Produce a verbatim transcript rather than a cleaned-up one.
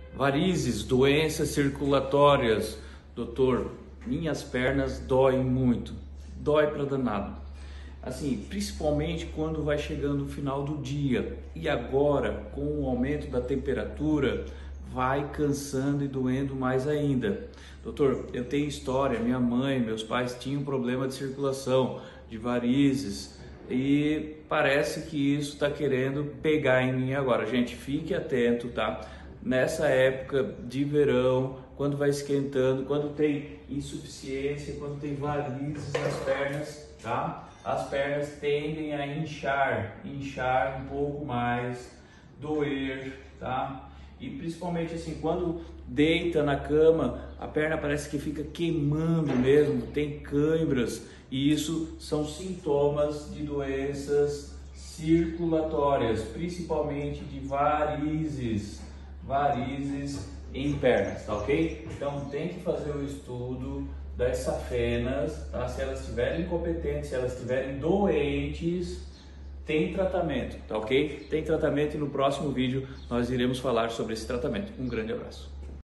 Varizes, doenças circulatórias. Doutor, minhas pernas doem muito, dói pra danado. Assim, principalmente quando vai chegando o final do dia. E agora, com o aumento da temperatura, vai cansando e doendo mais ainda. Doutor, eu tenho história, minha mãe, meus pais tinham problema de circulação, de varizes, e parece que isso está querendo pegar em mim agora. Gente, fique atento, tá? Nessa época de verão, quando vai esquentando, quando tem insuficiência, quando tem varizes nas pernas, tá? As pernas tendem a inchar, inchar um pouco mais, doer, tá? E principalmente assim, quando deita na cama, a perna parece que fica queimando mesmo, tem cãibras, e isso são sintomas de doenças circulatórias, principalmente de varizes, varizes em pernas, tá ok? Então tem que fazer o estudo das safenas, tá? Se elas estiverem incompetentes, se elas estiverem doentes, tem tratamento, tá ok? Tem tratamento e no próximo vídeo nós iremos falar sobre esse tratamento. Um grande abraço.